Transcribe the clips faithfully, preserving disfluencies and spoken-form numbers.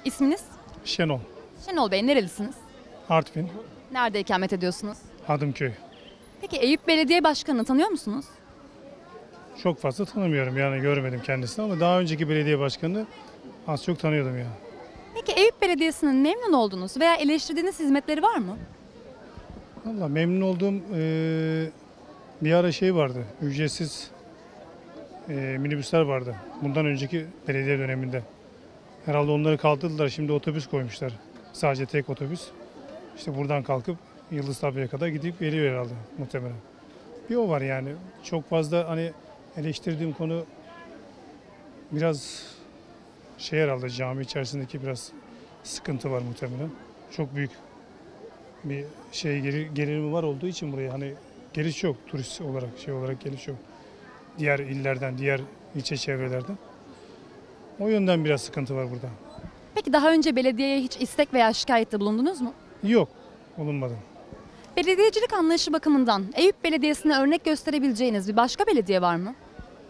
İsminiz? Şenol, Şenol Bey, nerelisiniz? Artvin, Nerede ikamet ediyorsunuz? Hadımköy. Peki Eyüp Belediye Başkanı'nı tanıyor musunuz? Çok fazla tanımıyorum, yani görmedim kendisini, ama daha önceki belediye başkanını az çok tanıyordum yani. Peki Eyüp Belediyesi'nin memnun olduğunuz veya eleştirdiğiniz hizmetleri var mı? Valla memnun olduğum eee, bir ara şey vardı, ücretsiz eee, minibüsler vardı. Bundan önceki belediye döneminde. Herhalde onları kaldırdılar, şimdi otobüs koymuşlar. Sadece tek otobüs. İşte buradan kalkıp Yıldız Tabi'ye kadar gidip geliyor herhalde muhtemelen. Bir o var yani. Çok fazla hani eleştirdiğim konu biraz şey herhalde, cami içerisindeki biraz sıkıntı var muhtemelen. Çok büyük bir şey gelir, gelirimi var olduğu için buraya hani geliş yok, turist olarak şey olarak geliş yok. Diğer illerden, diğer ilçe çevrelerden. O yönden biraz sıkıntı var burada. Peki daha önce belediyeye hiç istek veya şikayette bulundunuz mu? Yok, bulunmadı. Belediyecilik anlayışı bakımından Eyüp Belediyesi'ne örnek gösterebileceğiniz bir başka belediye var mı?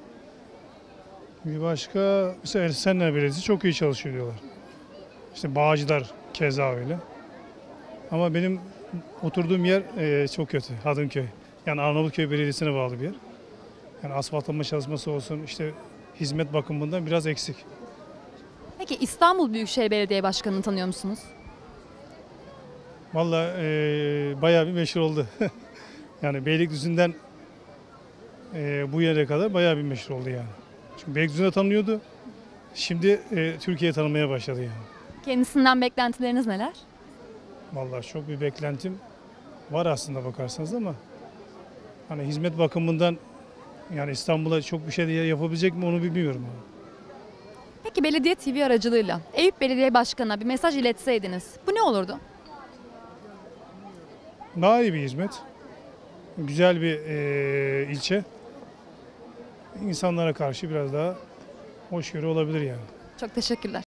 Bir başka, mesela Esenler Belediyesi çok iyi çalışıyor diyorlar. İşte Bağcılar keza öyle. Ama benim oturduğum yer eee, çok kötü, Hadımköy. Yani Arnavutköy Belediyesi'ne bağlı bir yer. Yani asfaltlama çalışması olsun, işte hizmet bakımından biraz eksik. Peki İstanbul Büyükşehir Belediye Başkanı'nı tanıyor musunuz? Vallahi eee bayağı bir meşhur oldu. Yani Beylikdüzü'nden eee, bu yere kadar bayağı bir meşhur oldu yani. Çünkü Beylikdüzü'nde tanınıyordu. Şimdi eee, Türkiye tanımaya başladı yani. Kendisinden beklentileriniz neler? Vallahi çok bir beklentim var aslında bakarsanız, ama hani hizmet bakımından yani İstanbul'a çok bir şey de yapabilecek mi onu bilmiyorum. Yani. Peki Belediye T V aracılığıyla Eyüp Belediye Başkanı'na bir mesaj iletseydiniz bu ne olurdu? Daha iyi bir hizmet, güzel bir eee, ilçe, insanlara karşı biraz daha hoşgörü olabilir yani. Çok teşekkürler.